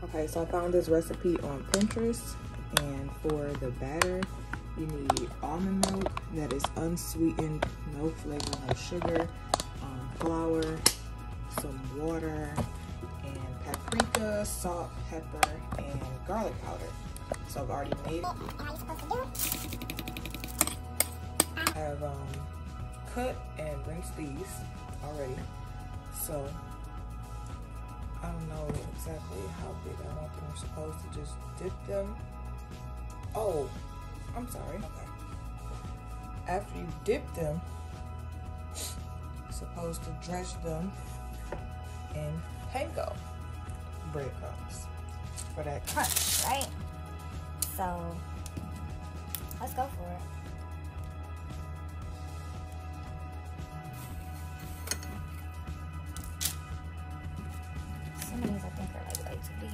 Okay, so I found this recipe on Pinterest, and for the batter, you need almond milk that is unsweetened, no flavor, no sugar, flour, some water, and paprika, salt, pepper, and garlic powder. So I've already made it. I have cut and rinsed these already. So I don't know exactly how big I want them. I'm supposed to just dip them. Oh, I'm sorry. Okay. After you dip them, you're supposed to dredge them in panko breadcrumbs for that crunch, right? So let's go for it. Some of these I think are like way too big.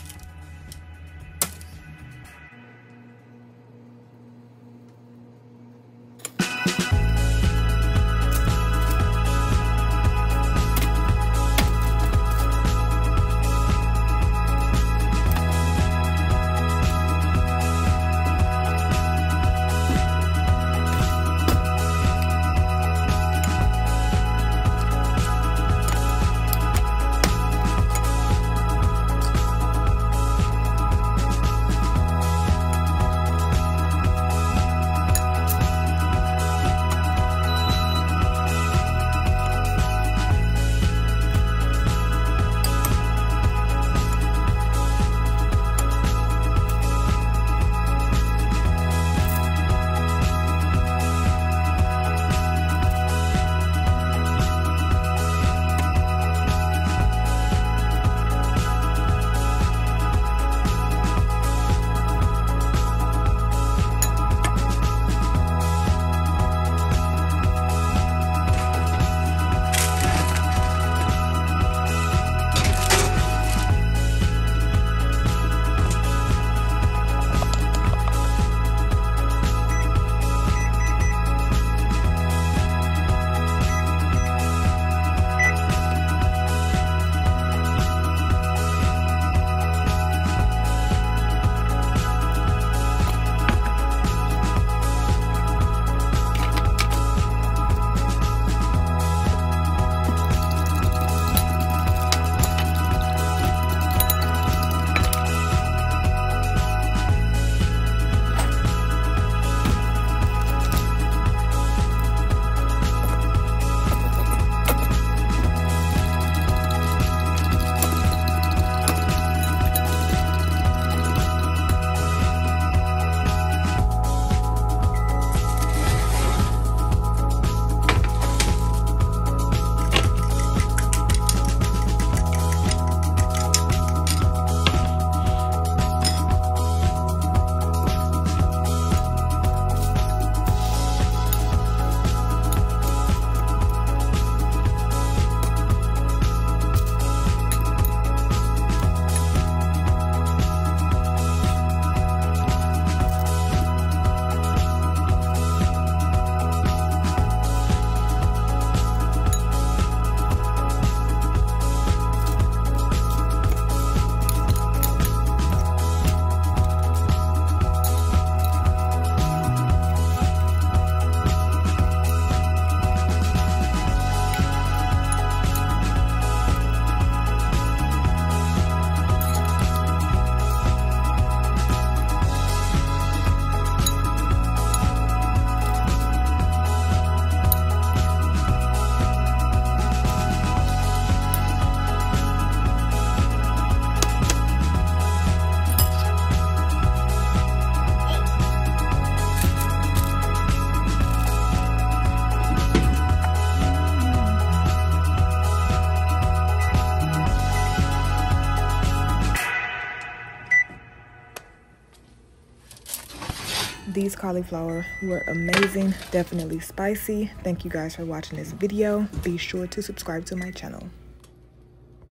These cauliflower were amazing, definitely spicy. Thank you guys for watching this video. Be sure to subscribe to my channel.